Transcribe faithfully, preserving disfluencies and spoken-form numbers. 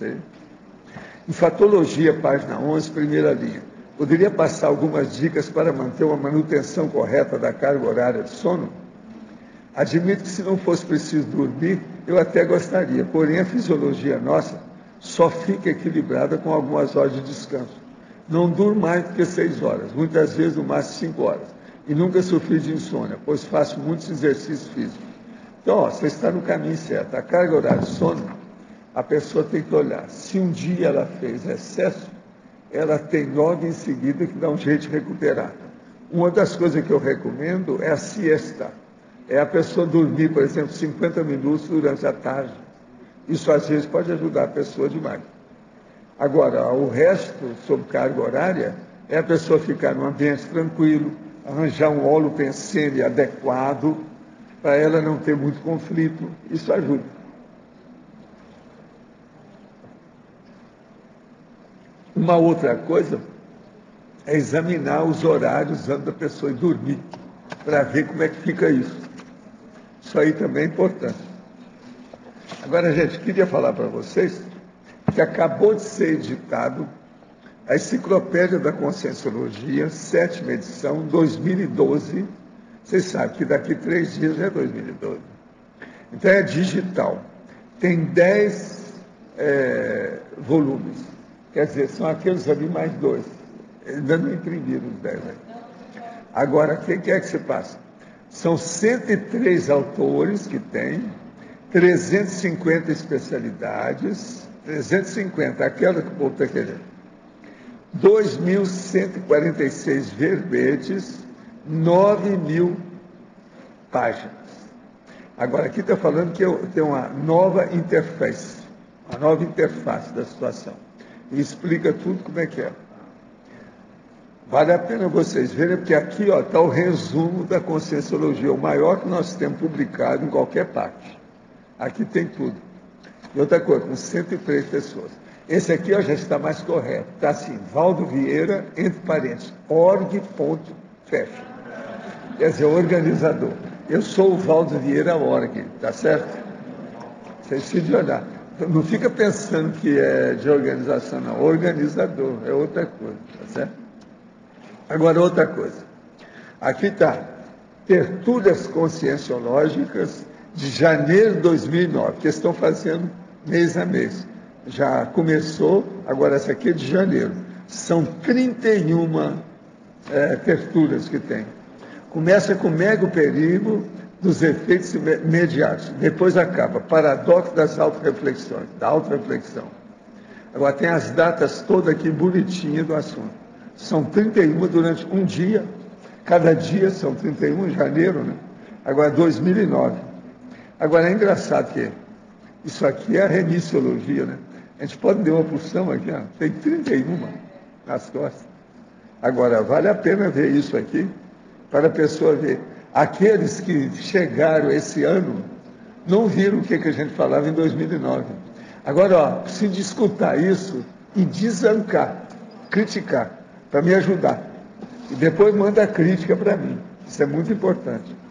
Infectologia, página onze, primeira linha. Poderia passar algumas dicas para manter uma manutenção correta da carga horária de sono? Admito que se não fosse preciso dormir, eu até gostaria, porém a fisiologia nossa só fica equilibrada com algumas horas de descanso. Não durmo mais do que seis horas, muitas vezes no máximo cinco horas, e nunca sofri de insônia, pois faço muitos exercícios físicos. Então, ó, você está no caminho certo. A carga horária de sono, a pessoa tem que olhar. Se um dia ela fez excesso, ela tem nove em seguida que dá um jeito de recuperar. Uma das coisas que eu recomendo é a siesta. É a pessoa dormir, por exemplo, cinquenta minutos durante a tarde. Isso, às vezes, pode ajudar a pessoa demais. Agora, o resto, sobre carga horária, é a pessoa ficar num ambiente tranquilo, arranjar um holopensene adequado, para ela não ter muito conflito. Isso ajuda. Uma outra coisa é examinar os horários antes da pessoa ir dormir, para ver como é que fica isso. Isso aí também é importante. Agora, gente, queria falar para vocês que acabou de ser editado a Enciclopédia da Conscienciologia, sétima edição, dois mil e doze. Vocês sabem que daqui a três dias é dois mil e doze. Então é digital. Tem dez é, volumes. Quer dizer, são aqueles ali mais dois. Ainda não imprimiram os dez aí. Agora, o que, que é que se passa? São cento e três autores que tem, trezentas e cinquenta especialidades, trezentas e cinquenta, aquela que o povo está querendo, dois mil cento e quarenta e seis verbetes, nove mil páginas. Agora, aqui está falando que tem uma nova interface, uma nova interface da situação. E explica tudo como é que é. Vale a pena vocês verem, porque aqui está o resumo da Conscienciologia, o maior que nós temos publicado em qualquer parte. Aqui tem tudo. E outra coisa, com cento e três pessoas. Esse aqui ó, já está mais correto. Está assim, Valdo Vieira, entre parênteses, org ponto fecha. Quer dizer, organizador. Eu sou o Valdo Vieira org, tá certo? Vocês precisam de olhar. Não fica pensando que é de organização, não. Organizador é outra coisa, tá certo? Agora, outra coisa. Aqui está, Tertúlias Conscienciológicas de janeiro de dois mil e nove, que estão fazendo mês a mês. Já começou, agora essa aqui é de janeiro. São trinta e uma é, tertúlias que tem. Começa com mega perigo dos efeitos imediatos. Depois acaba, paradoxo das autorreflexões, da autorreflexão. Agora tem as datas todas aqui bonitinhas do assunto. São trinta e uma durante um dia. Cada dia são trinta e um em janeiro, né? Agora dois mil e nove. Agora é engraçado que isso aqui é a remissiologia, né? A gente pode dar uma porção aqui, ó. Tem trinta e uma nas costas. Agora, vale a pena ver isso aqui, para a pessoa ver. Aqueles que chegaram esse ano não viram o que, que a gente falava em dois mil e nove. Agora, ó, preciso escutar isso e desancar, criticar, para me ajudar. E depois manda a crítica para mim. Isso é muito importante.